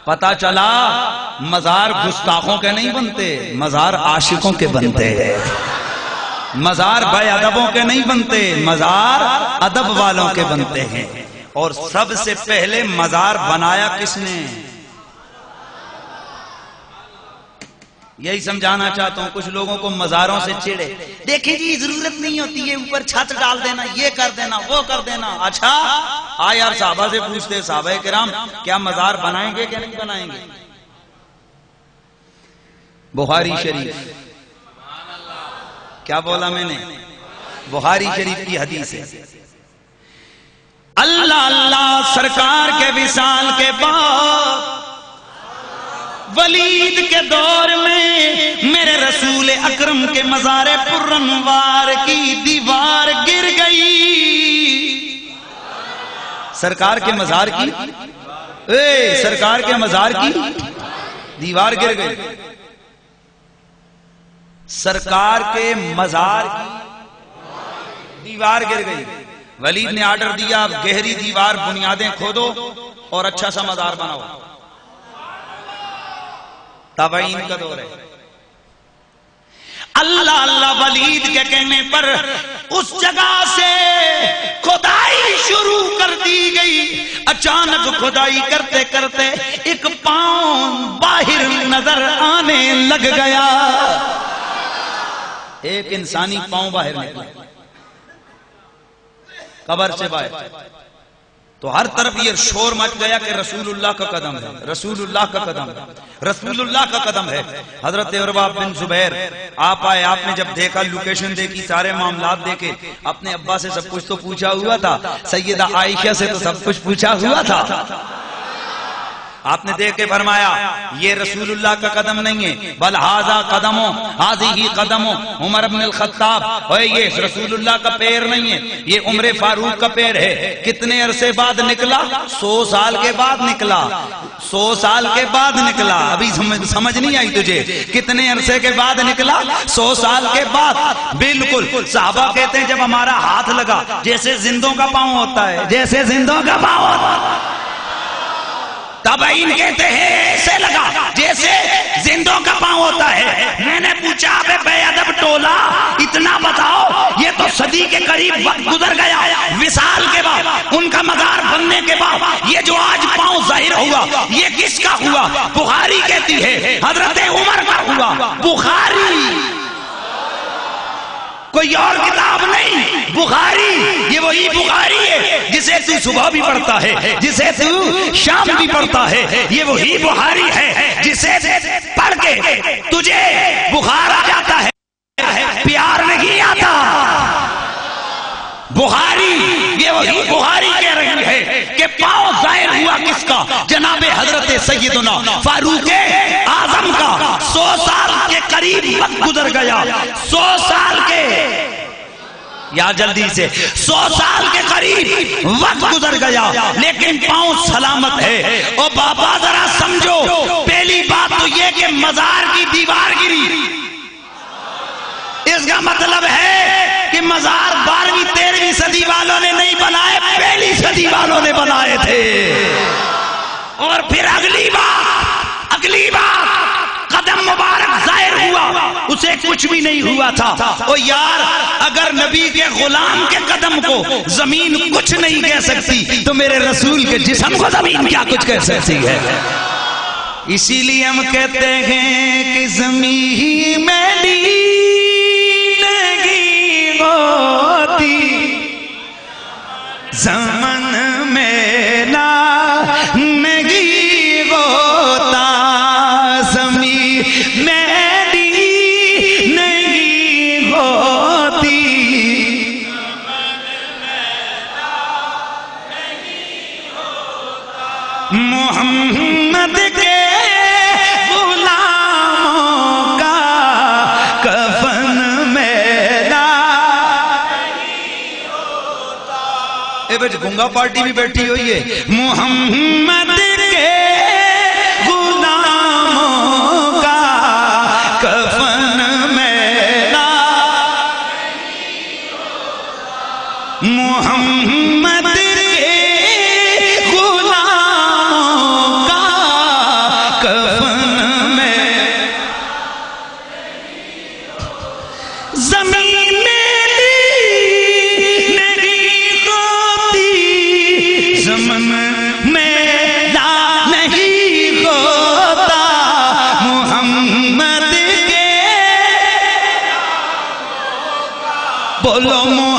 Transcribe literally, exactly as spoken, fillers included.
پتا چلا مزار گستاخوں کے نہیں بنتے، مزار عاشقوں کے بنتے ہیں، مزار بے ادبوں کے نہیں بنتے، مزار ادب والوں کے بنتے ہیں۔ اور سب سے پہلے مزار بنایا کس نے؟ یہی سمجھانا چاہتا ہوں، کچھ لوگوں کو مزاروں سے چڑے، دیکھیں جی ضرورت نہیں ہوتی ہے، اوپر چھت ڈال دینا، یہ کر دینا، وہ کر دینا۔ اچھا آ یار صحابہ سے پوچھتے، صحابہ کرام کیا مزار بنائیں گے کیا نہیں بنائیں گے؟ بخاری شریف، کیا بولا میں نے؟ بخاری شریف کی حدیث ہے، اللہ اللہ سرکار کے وصال کے بعد ولید کے دور میں میرے رسول اکرم کے مزار پرانوار کی دیوار گر گئی۔ سرکار کے مزار کی اے سرکار کے مزار کی دیوار گر گئی، سرکار کے مزار کی دیوار گر گئی۔ ولید نے آرڈر دیا گہری دیوار بنیادیں کھودو اور اچھا سا مزار بناؤ۔ تابعین کا دور ہے، اللہ اللہ ولید کے کہنے پر اس جگہ سے کھدائی شروع کر دی گئی۔ اچانک کھدائی کرتے کرتے ایک پاؤں باہر نظر آنے لگ گیا، ایک انسانی پاؤں باہر نکلا قبر سے باہر، تو ہر طرف یہ شور مچ گیا کہ رسول اللہ کا قدم ہے، رسول اللہ کا قدم ہے، رسول اللہ کا قدم ہے۔ حضرت عروہ بن زبیر آپ آئے، آپ نے جب دیکھا، لوکیشن دیکھی، سارے معاملات دیکھے، اپنے ابا سے سب کچھ تو پوچھا ہوا تھا، سیدہ عائشہ سے تو سب کچھ پوچھا ہوا تھا۔ آپ نے دیکھ کے فرمایا یہ رسول اللہ کا قدم نہیں ہے، بل ھذا قدمو ھذہ قدمو عمر بن الخطاب، اور یہ رسول اللہ کا پیر نہیں ہے، یہ عمر فاروق کا پیر ہے۔ کتنے عرصے بعد نکلا؟ سو سال کے بعد نکلا، سو سال کے بعد نکلا۔ ابھی سمجھ نہیں آئی تجھے؟ کتنے عرصے کے بعد نکلا؟ سو سال کے بعد۔ بالکل صحابہ کہتے ہیں جب ہمارا ہاتھ لگا جیسے زندوں کا پاؤں ہوتا ہے، جیسے زندوں کا پاؤں ہوتا ہے۔ تابعین کہتے ہیں ایسے لگا جیسے زندوں کا پاؤں ہوتا ہے۔ میں نے پوچھا بے بے ادب ٹولا، اتنا بتاؤ، یہ تو صدی کے قریب وقت گزر گیا، وصال کے بعد، ان کا مزار بننے کے بعد یہ جو آج پاؤں ظاہر ہوا یہ کس کا ہوا؟ بخاری کہتی ہے حضرت عمر کا ہوا۔ بخاری، کوئی اور کتاب نہیں، بخاری، یہ وہی بخاری ہے جسے تو صبح بھی پڑھتا ہے، جسے تو شام بھی پڑھتا ہے، یہ وہی بخاری ہے جسے پڑھ کے تجھے بخار آ جاتا ہے، پیار نہیں آتا۔ بخاری، یہ وہی بخاری کہہ رہی ہے کہ پاؤں ظاہر ہوا کس کا؟ جناب حضرت سیدنا فاروق اعظم کا۔ سو سال کے قریب وقت گزر گیا، سو سال کے، یا جلدی سے، سو سال کے قریب وقت گزر گیا لیکن پاؤں سلامت ہے۔ اور بابا ذرا سمجھو، پہلی بات تو یہ کہ مزار کی دیوار گری، اس کا مطلب ہے کہ مزار بارہویں تیرہویں صدی والوں نے نہیں بنائے، پہلی صدی والوں نے بنائے تھے۔ اور پھر اگلی بات، اگلی بات، قدم مبارک ظاہر ہوا، اسے کچھ بھی نہیں ہوا تھا۔ او یار، اگر نبی کے غلام کے قدم کو زمین کچھ نہیں کہہ سکتی تو میرے رسول کے جسم کو زمین کیا کچھ کہہ سکتی ہے؟ اسی لیے ہم کہتے ہیں کہ زمین میلی ہوتی، زمن میلا نہیں ہوتا، زمین میری نہیں ہوتی، محمد کے غلاموں کا کفن میلا۔ اے بچ گنگا پارٹی بھی بیٹھی ہوئی ہے۔ محمد کے غلاموں کا کفن میلا، محمد کے غلاموں کا بولو